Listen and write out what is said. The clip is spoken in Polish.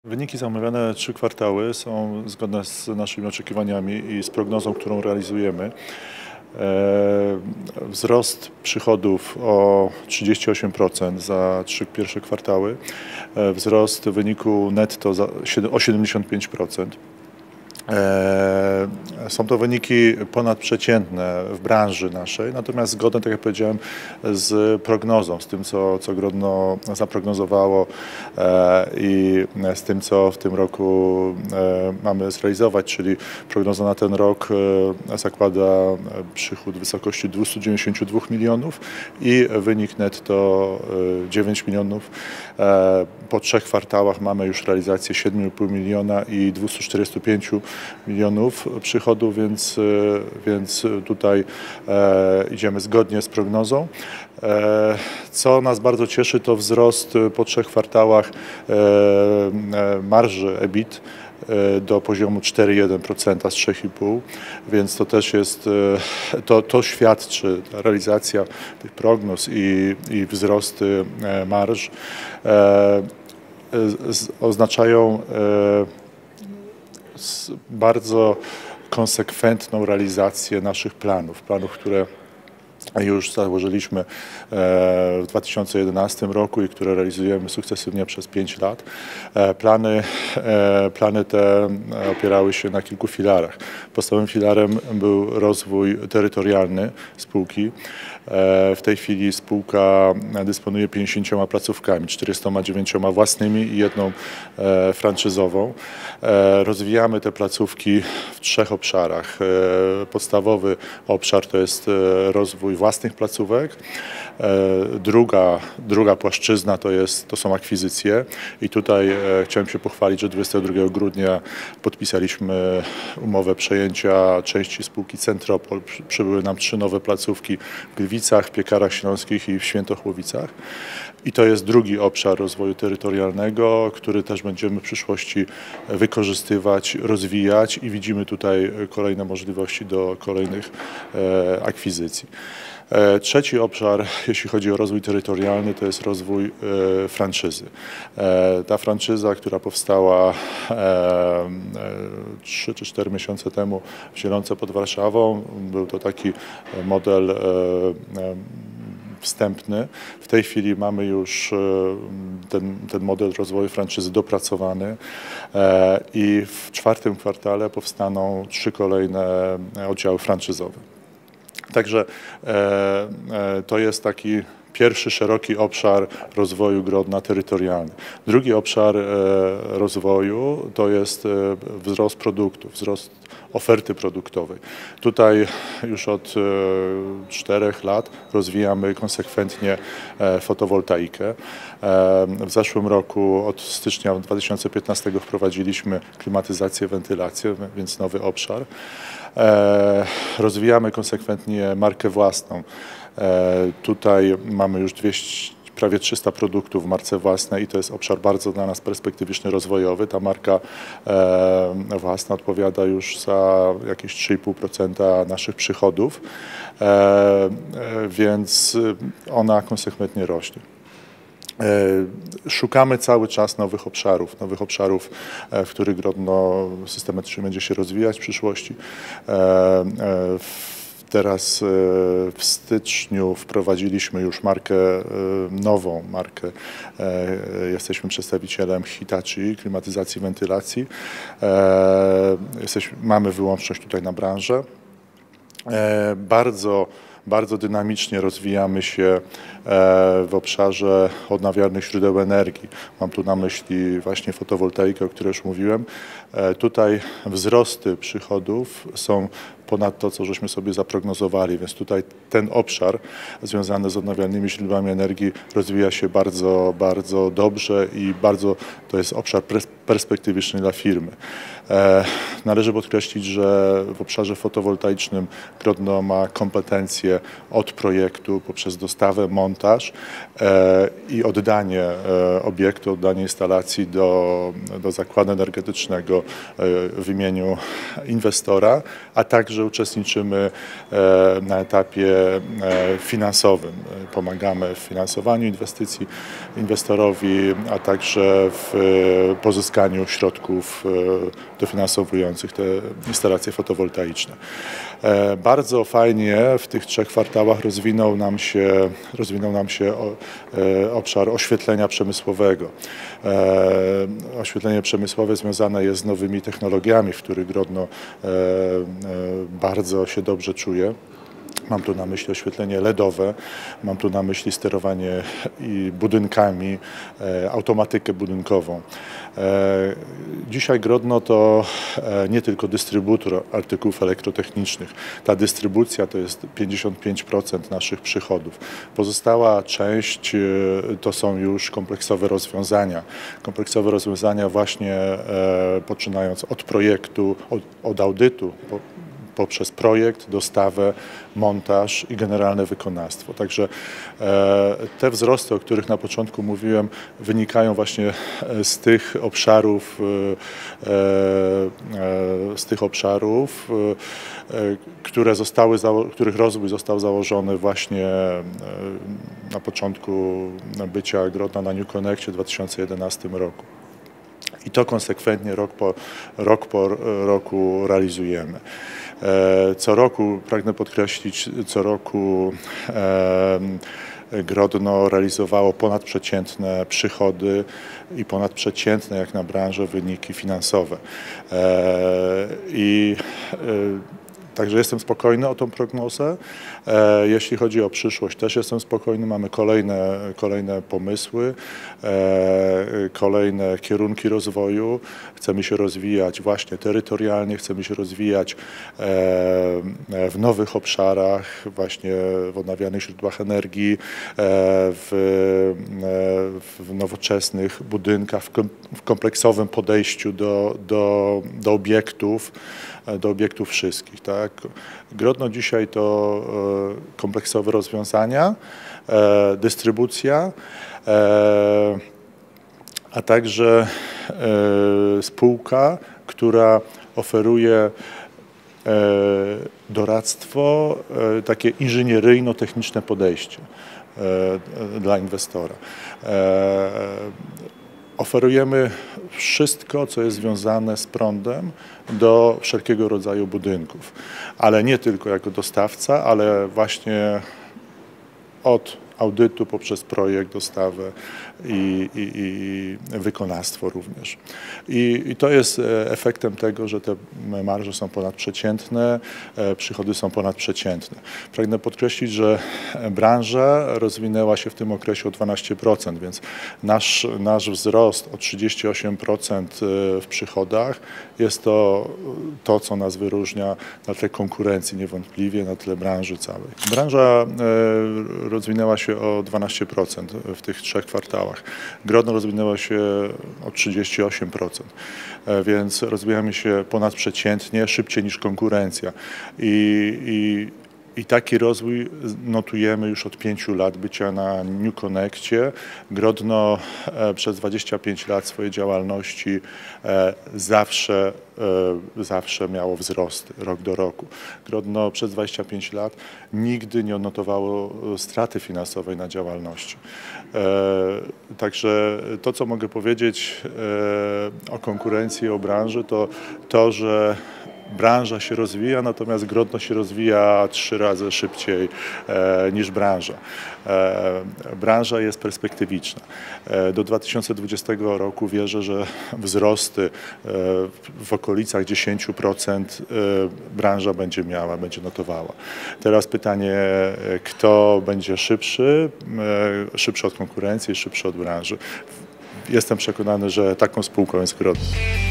Wyniki za omawiane 3 kwartały są zgodne z naszymi oczekiwaniami i z prognozą, którą realizujemy. Wzrost przychodów o 38% za 3 pierwsze kwartały, wzrost wyniku netto o 75%. Są to wyniki ponadprzeciętne w branży naszej, natomiast zgodne, tak jak powiedziałem, z prognozą, z tym, co Grodno zaprognozowało i z tym, co w tym roku mamy zrealizować, czyli prognoza na ten rok zakłada przychód w wysokości 292 milionów i wynik netto 9 milionów. Po 3 kwartałach mamy już realizację 7,5 miliona i 245 milionów przychodu, więc tutaj idziemy zgodnie z prognozą. Co nas bardzo cieszy, to wzrost po 3 kwartałach marży EBIT do poziomu 4,1% z 3,5%, więc to też jest, to świadczy, ta realizacja tych prognoz i wzrosty marż oznaczają bardzo konsekwentną realizację naszych planów, które już założyliśmy w 2011 roku i które realizujemy sukcesywnie przez 5 lat. Plany te opierały się na kilku filarach. Podstawowym filarem był rozwój terytorialny spółki. W tej chwili spółka dysponuje 50 placówkami, 409 własnymi i 1 franczyzową. Rozwijamy te placówki w 3 obszarach. Podstawowy obszar to jest rozwój własnych placówek. Druga płaszczyzna to są akwizycje i tutaj chciałem się pochwalić, że 22 grudnia podpisaliśmy umowę przejęcia części spółki Centropol. Przybyły nam 3 nowe placówki w Gliwicach, w Piekarach Śląskich i w Świętochłowicach. I to jest drugi obszar rozwoju terytorialnego, który też będziemy w przyszłości wykorzystywać, rozwijać i widzimy tutaj kolejne możliwości do kolejnych akwizycji. Trzeci obszar, jeśli chodzi o rozwój terytorialny, to jest rozwój franczyzy. Ta franczyza, która powstała 3 czy 4 miesiące temu w Zielonce pod Warszawą, był to taki model wstępny. W tej chwili mamy już ten model rozwoju franczyzy dopracowany i w 4. kwartale powstaną 3 kolejne oddziały franczyzowe. Także to jest taki pierwszy szeroki obszar rozwoju Grodna terytorialny. Drugi obszar rozwoju to jest wzrost produktów, wzrost oferty produktowej. Tutaj już od 4 lat rozwijamy konsekwentnie fotowoltaikę. W zeszłym roku od stycznia 2015 wprowadziliśmy klimatyzację, wentylację, więc nowy obszar. Rozwijamy konsekwentnie markę własną. Tutaj mamy już prawie 300 produktów w marce własnej i to jest obszar bardzo dla nas perspektywiczny, rozwojowy. Ta marka własna odpowiada już za jakieś 3,5% naszych przychodów, więc ona konsekwentnie rośnie. Szukamy cały czas nowych obszarów, w których Grodno systematycznie będzie się rozwijać w przyszłości. Teraz w styczniu wprowadziliśmy już nową markę. Jesteśmy przedstawicielem Hitachi, klimatyzacji, wentylacji. Mamy wyłączność tutaj na branżę. Bardzo dynamicznie rozwijamy się w obszarze odnawialnych źródeł energii. Mam tu na myśli właśnie fotowoltaikę, o której już mówiłem. Tutaj wzrosty przychodów są ponad to, co żeśmy sobie zaprognozowali, więc tutaj ten obszar związany z odnawialnymi źródłami energii rozwija się bardzo dobrze i to jest obszar perspektywiczny dla firmy. Należy podkreślić, że w obszarze fotowoltaicznym Grodno ma kompetencje od projektu poprzez dostawę, montaż i oddanie obiektu, oddanie instalacji do zakładu energetycznego w imieniu inwestora, a także także uczestniczymy na etapie finansowym. Pomagamy w finansowaniu inwestycji inwestorowi, a także w pozyskaniu środków dofinansowujących te instalacje fotowoltaiczne. Bardzo fajnie w tych 3 kwartałach rozwinął nam się obszar oświetlenia przemysłowego. Oświetlenie przemysłowe związane jest z nowymi technologiami, w których Grodno bardzo się dobrze czuje. Mam tu na myśli oświetlenie LEDowe, mam tu na myśli sterowanie budynkami, automatykę budynkową. Dzisiaj Grodno to nie tylko dystrybutor artykułów elektrotechnicznych. Ta dystrybucja to jest 55% naszych przychodów. Pozostała część to są już kompleksowe rozwiązania. Kompleksowe rozwiązania właśnie poczynając od projektu, od audytu, poprzez projekt, dostawę, montaż i generalne wykonawstwo. Także te wzrosty, o których na początku mówiłem, wynikają właśnie z tych obszarów, których rozwój został założony właśnie na początku bycia Grodna na New Connectie w 2011 roku. I to konsekwentnie rok po roku realizujemy. Co roku, pragnę podkreślić, co roku Grodno realizowało ponadprzeciętne przychody i ponadprzeciętne jak na branżę wyniki finansowe. Także jestem spokojny o tą prognozę. Jeśli chodzi o przyszłość, też jestem spokojny. Mamy kolejne pomysły, kolejne kierunki rozwoju. Chcemy się rozwijać właśnie terytorialnie, chcemy się rozwijać w nowych obszarach, właśnie w odnawialnych źródłach energii, w nowoczesnych budynkach, w kompleksowym podejściu do obiektów wszystkich. Tak? Grodno dzisiaj to kompleksowe rozwiązania, dystrybucja, a także spółka, która oferuje doradztwo, takie inżynieryjno-techniczne podejście dla inwestora. Oferujemy wszystko, co jest związane z prądem do wszelkiego rodzaju budynków, ale nie tylko jako dostawca, ale właśnie od audytu poprzez projekt, dostawę i wykonawstwo również. I to jest efektem tego, że te marże są ponadprzeciętne, przychody są ponadprzeciętne. Pragnę podkreślić, że branża rozwinęła się w tym okresie o 12%, więc nasz wzrost o 38% w przychodach jest to, co nas wyróżnia na tle konkurencji niewątpliwie, na tle branży całej. Branża rozwinęła się o 12% w tych 3 kwartałach. Grodno rozwinęło się o 38%, więc rozwijamy się ponadprzeciętnie, szybciej niż konkurencja. I taki rozwój notujemy już od 5 lat bycia na New Connectie. Grodno przez 25 lat swojej działalności zawsze miało wzrosty rok do roku. Grodno przez 25 lat nigdy nie odnotowało straty finansowej na działalności. Także to, co mogę powiedzieć o konkurencji, o branży, to, że branża się rozwija, natomiast Grodno się rozwija 3 razy szybciej niż branża. Branża jest perspektywiczna. Do 2020 roku wierzę, że wzrosty w okolicach 10% branża będzie notowała. Teraz pytanie, kto będzie szybszy od konkurencji, szybszy od branży. Jestem przekonany, że taką spółką jest Grodno.